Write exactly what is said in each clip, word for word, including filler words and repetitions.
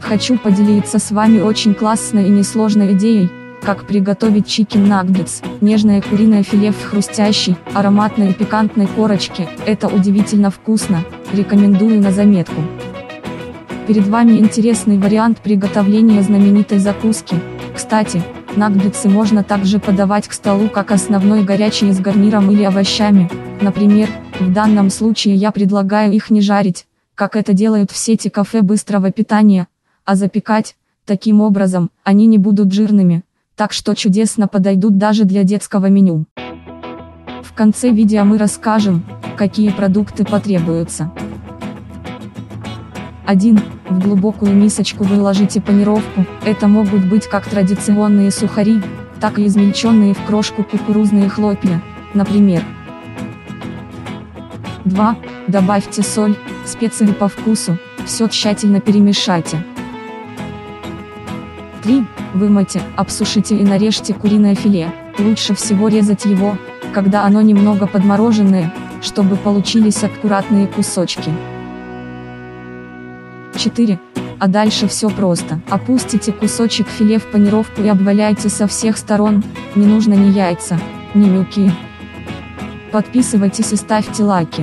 Хочу поделиться с вами очень классной и несложной идеей, как приготовить чикен наггетс, нежное куриное филе в хрустящей, ароматной и пикантной корочке. Это удивительно вкусно, рекомендую на заметку. Перед вами интересный вариант приготовления знаменитой закуски. Кстати, наггетсы можно также подавать к столу как основной горячий с гарниром или овощами. Например, в данном случае я предлагаю их не жарить, как это делают в сети кафе быстрого питания, а запекать. Таким образом, они не будут жирными, так что чудесно подойдут даже для детского меню. В конце видео мы расскажем, какие продукты потребуются. один. В глубокую мисочку выложите панировку. Это могут быть как традиционные сухари, так и измельченные в крошку кукурузные хлопья, например. два. Добавьте соль, специи по вкусу, все тщательно перемешайте. три. Вымойте, обсушите и нарежьте куриное филе. Лучше всего резать его, когда оно немного подмороженное, чтобы получились аккуратные кусочки. четыре. А дальше все просто. Опустите кусочек филе в панировку и обваляйте со всех сторон, не нужно ни яйца, ни муки. Подписывайтесь и ставьте лайки.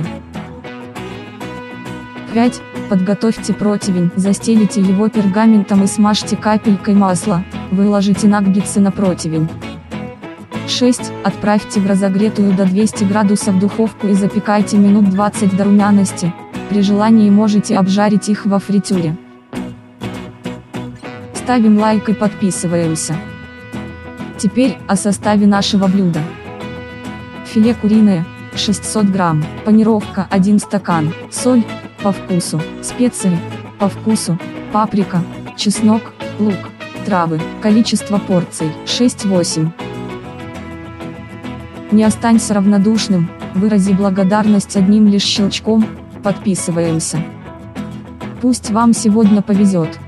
пять. Подготовьте противень, застелите его пергаментом и смажьте капелькой масла, выложите наггетсы на противень. шесть. Отправьте в разогретую до двухсот градусов духовку и запекайте минут двадцать до румяности, при желании можете обжарить их во фритюре. Ставим лайк и подписываемся. Теперь о составе нашего блюда. Филе куриное, шестьсот грамм, панировка один стакан, соль, по вкусу, специи, по вкусу, паприка, чеснок, лук, травы, количество порций, шесть-восемь. Не останься равнодушным, вырази благодарность одним лишь щелчком, подписываемся. Пусть вам сегодня повезет.